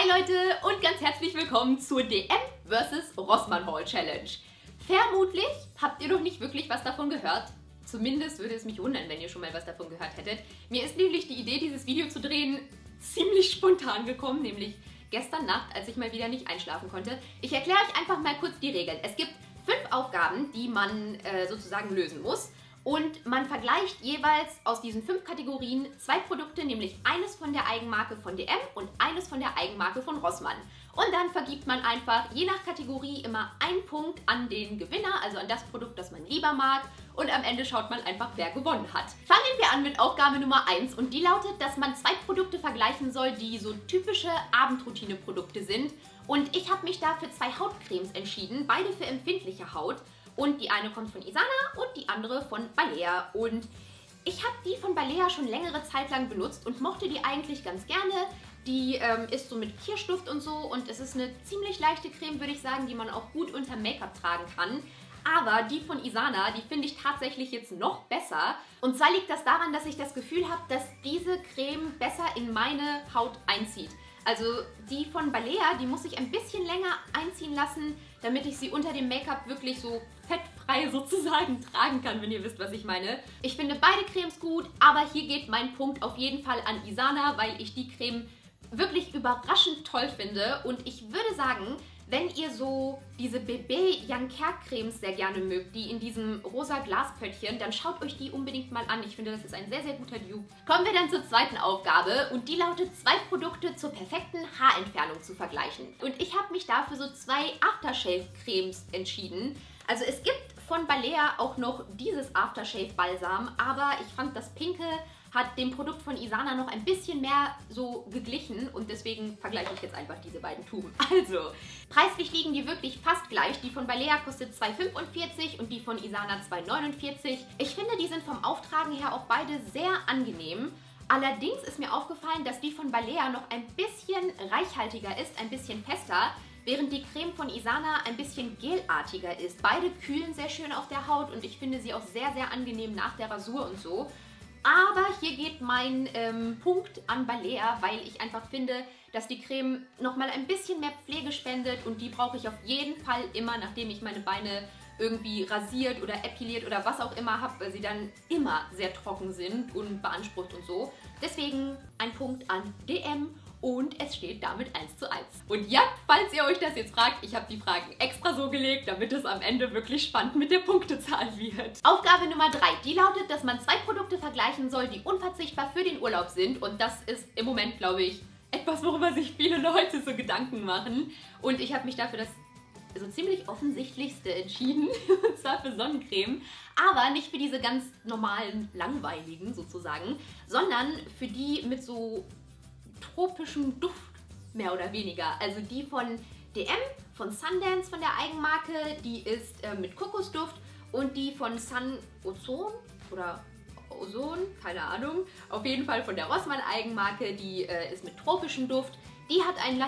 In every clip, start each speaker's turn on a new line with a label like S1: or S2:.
S1: Hi Leute und ganz herzlich willkommen zur DM vs. Rossmann Haul Challenge. Vermutlich habt ihr noch nicht wirklich was davon gehört. Zumindest würde es mich wundern, wenn ihr schon mal was davon gehört hättet. Mir ist nämlich die Idee, dieses Video zu drehen, ziemlich spontan gekommen, nämlich gestern Nacht, als ich mal wieder nicht einschlafen konnte. Ich erkläre euch einfach mal kurz die Regeln. Es gibt 5 Aufgaben, die man sozusagen lösen muss. Und man vergleicht jeweils aus diesen 5 Kategorien 2 Produkte, nämlich eines von der Eigenmarke von DM und eines von der Eigenmarke von Rossmann. Und dann vergibt man einfach je nach Kategorie immer einen Punkt an den Gewinner, also an das Produkt, das man lieber mag. Und am Ende schaut man einfach, wer gewonnen hat. Fangen wir an mit Aufgabe Nummer 1 und die lautet, dass man 2 Produkte vergleichen soll, die so typische Abendroutine-Produkte sind. Und ich habe mich da für 2 Hautcremes entschieden, beide für empfindliche Haut. Und die eine kommt von Isana und die andere von Balea. Und ich habe die von Balea schon längere Zeit lang benutzt und mochte die eigentlich ganz gerne. Die ist so mit Kirschduft und so und es ist eine ziemlich leichte Creme, würde ich sagen, die man auch gut unter Make-up tragen kann. Aber die von Isana, die finde ich tatsächlich jetzt noch besser. Und zwar liegt das daran, dass ich das Gefühl habe, dass diese Creme besser in meine Haut einzieht. Also die von Balea, die muss ich ein bisschen länger einziehen lassen, damit ich sie unter dem Make-up wirklich so fettfrei sozusagen tragen kann, wenn ihr wisst, was ich meine. Ich finde beide Cremes gut, aber hier geht mein Punkt auf jeden Fall an Isana, weil ich die Creme wirklich überraschend toll finde. Und ich würde sagen, wenn ihr so diese Bébé Janker Cremes sehr gerne mögt, die in diesem rosa Glaspöttchen, dann schaut euch die unbedingt mal an. Ich finde, das ist ein sehr, sehr guter Dupe. Kommen wir dann zur zweiten Aufgabe und die lautet, 2 Produkte zur perfekten Haarentfernung zu vergleichen. Und ich habe mich dafür so 2 Aftershave Cremes entschieden. Also es gibt von Balea auch noch dieses Aftershave Balsam, aber ich fand das Pinke hat dem Produkt von Isana noch ein bisschen mehr so geglichen und deswegen vergleiche ich jetzt einfach diese beiden Tuben. Also, preislich liegen die wirklich fast gleich. Die von Balea kostet 2,45 und die von Isana 2,49. Ich finde, die sind vom Auftragen her auch beide sehr angenehm. Allerdings ist mir aufgefallen, dass die von Balea noch ein bisschen reichhaltiger ist, ein bisschen fester, während die Creme von Isana ein bisschen gelartiger ist. Beide kühlen sehr schön auf der Haut und ich finde sie auch sehr, sehr angenehm nach der Rasur und so. Aber hier geht mein Punkt an Balea, weil ich einfach finde, dass die Creme nochmal ein bisschen mehr Pflege spendet und die brauche ich auf jeden Fall immer, nachdem ich meine Beine irgendwie rasiert oder epiliert oder was auch immer habe, weil sie dann immer sehr trocken sind und beansprucht und so. Deswegen ein Punkt an DM. Und es steht damit 1:1. Und ja, falls ihr euch das jetzt fragt, ich habe die Fragen extra so gelegt, damit es am Ende wirklich spannend mit der Punktezahl wird. Aufgabe Nummer 3, die lautet, dass man 2 Produkte vergleichen soll, die unverzichtbar für den Urlaub sind. Und das ist im Moment, glaube ich, etwas, worüber sich viele Leute so Gedanken machen. Und ich habe mich dafür das so ziemlich offensichtlichste entschieden, und zwar für Sonnencreme. Aber nicht für diese ganz normalen, langweiligen sozusagen, sondern für die mit so tropischen Duft, mehr oder weniger. Also die von DM, von Sundance, von der Eigenmarke, die ist mit Kokosduft und die von Sun Ozon oder Ozon, keine Ahnung, auf jeden Fall von der Rossmann Eigenmarke, die ist mit tropischem Duft. Die hat einen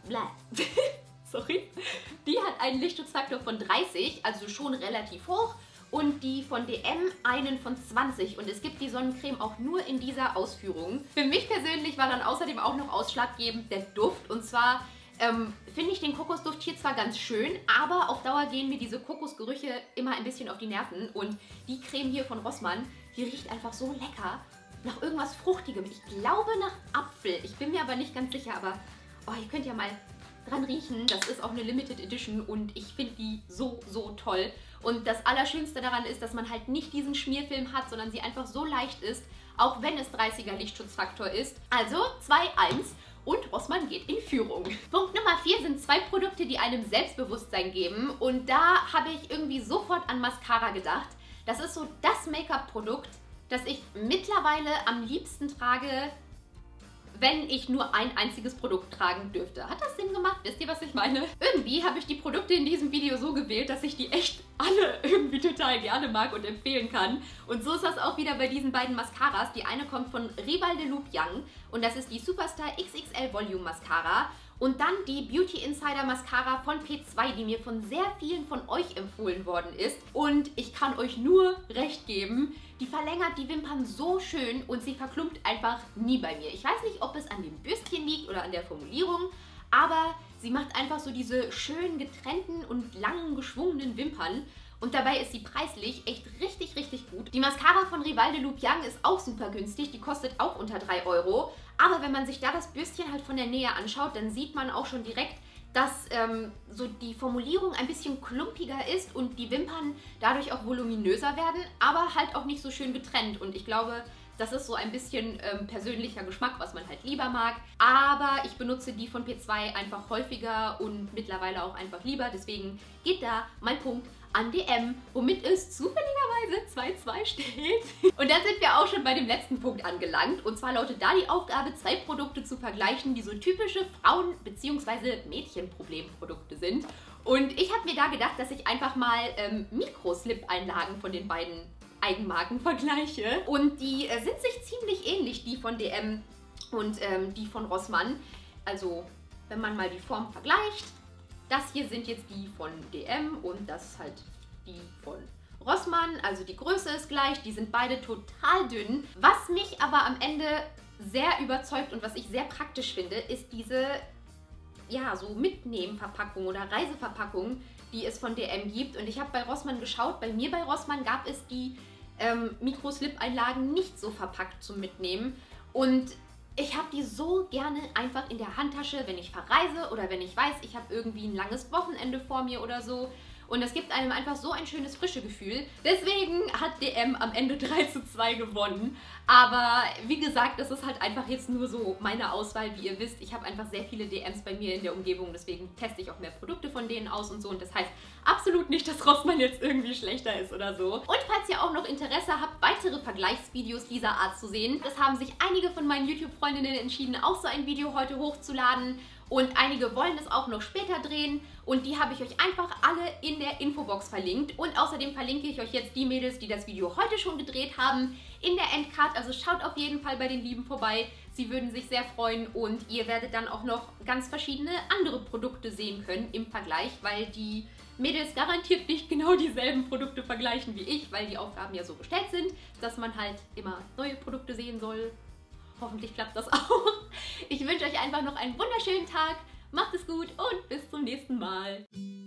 S1: Die hat einen Lichtschutzfaktor von 30, also schon relativ hoch. Und die von DM einen von 20 und es gibt die Sonnencreme auch nur in dieser Ausführung. Für mich persönlich war dann außerdem auch noch ausschlaggebend der Duft und zwar finde ich den Kokosduft hier zwar ganz schön, aber auf Dauer gehen mir diese Kokosgerüche immer ein bisschen auf die Nerven und die Creme hier von Rossmann, die riecht einfach so lecker nach irgendwas Fruchtigem. Ich glaube nach Apfel, ich bin mir aber nicht ganz sicher, aber oh, ihr könnt ja mal dran riechen. Das ist auch eine Limited Edition und ich finde die so, so toll. Und das Allerschönste daran ist, dass man halt nicht diesen Schmierfilm hat, sondern sie einfach so leicht ist, auch wenn es 30er Lichtschutzfaktor ist. Also 2:1 und Rossmann geht in Führung. Punkt Nummer 4 sind 2 Produkte, die einem Selbstbewusstsein geben. Und da habe ich irgendwie sofort an Mascara gedacht. Das ist so das Make-up-Produkt, das ich mittlerweile am liebsten trage, wenn ich nur ein einziges Produkt tragen dürfte. Hat das Sinn gemacht? Wisst ihr, was ich meine? Irgendwie habe ich die Produkte in diesem Video so gewählt, dass ich die echt alle irgendwie total gerne mag und empfehlen kann. Und so ist das auch wieder bei diesen beiden Mascaras. Die eine kommt von Rival de Loop Young und das ist die Superstar XXL Volume Mascara. Und dann die Beauty Insider Mascara von P2, die mir von sehr vielen von euch empfohlen worden ist. Und ich kann euch nur recht geben, die verlängert die Wimpern so schön und sie verklumpt einfach nie bei mir. Ich weiß nicht, ob es an dem Bürstchen liegt oder an der Formulierung, aber sie macht einfach so diese schön getrennten und langen geschwungenen Wimpern. Und dabei ist sie preislich echt richtig, richtig gut. Die Mascara von Rival de Lupiang ist auch super günstig. Die kostet auch unter 3 Euro. Aber wenn man sich da das Bürstchen halt von der Nähe anschaut, dann sieht man auch schon direkt, dass so die Formulierung ein bisschen klumpiger ist und die Wimpern dadurch auch voluminöser werden, aber halt auch nicht so schön getrennt. Und ich glaube, das ist so ein bisschen persönlicher Geschmack, was man halt lieber mag. Aber ich benutze die von P2 einfach häufiger und mittlerweile auch einfach lieber. Deswegen geht da mein Punkt an DM, womit es zufälligerweise 2:2 steht. Und dann sind wir auch schon bei dem letzten Punkt angelangt. Und zwar lautet da die Aufgabe, 2 Produkte zu vergleichen, die so typische Frauen- bzw. Mädchenproblemprodukte sind. Und ich habe mir da gedacht, dass ich einfach mal Mikroslip-Einlagen von den beiden Eigenmarken vergleiche. Und die sind sich ziemlich ähnlich, die von DM und die von Rossmann. Also, wenn man mal die Form vergleicht, das hier sind jetzt die von DM und das ist halt die von Rossmann. Also die Größe ist gleich, die sind beide total dünn. Was mich aber am Ende sehr überzeugt und was ich sehr praktisch finde, ist diese, ja, so Mitnehmen-Verpackung oder Reiseverpackung, die es von DM gibt. Und ich habe bei Rossmann geschaut, bei mir bei Rossmann gab es die Mikroslip-Einlagen nicht so verpackt zum Mitnehmen. Und ich habe die so gerne einfach in der Handtasche, wenn ich verreise oder wenn ich weiß, ich habe irgendwie ein langes Wochenende vor mir oder so. Und das gibt einem einfach so ein schönes frische Gefühl. Deswegen hat DM am Ende 3:2 gewonnen. Aber wie gesagt, das ist halt einfach jetzt nur so meine Auswahl. Wie ihr wisst, ich habe einfach sehr viele DMs bei mir in der Umgebung. Deswegen teste ich auch mehr Produkte von denen aus und so. Und das heißt absolut nicht, dass Rossmann jetzt irgendwie schlechter ist oder so. Und falls ihr auch noch Interesse habt, weitere Vergleichsvideos dieser Art zu sehen, das haben sich einige von meinen YouTube-Freundinnen entschieden, auch so ein Video heute hochzuladen. Und einige wollen es auch noch später drehen und die habe ich euch einfach alle in der Infobox verlinkt. Und außerdem verlinke ich euch jetzt die Mädels, die das Video heute schon gedreht haben, in der Endcard. Also schaut auf jeden Fall bei den Lieben vorbei. Sie würden sich sehr freuen und ihr werdet dann auch noch ganz verschiedene andere Produkte sehen können im Vergleich, weil die Mädels garantiert nicht genau dieselben Produkte vergleichen wie ich, weil die Aufgaben ja so gestellt sind, dass man halt immer neue Produkte sehen soll. Hoffentlich klappt das auch. Ich wünsche euch einfach noch einen wunderschönen Tag. Macht es gut und bis zum nächsten Mal.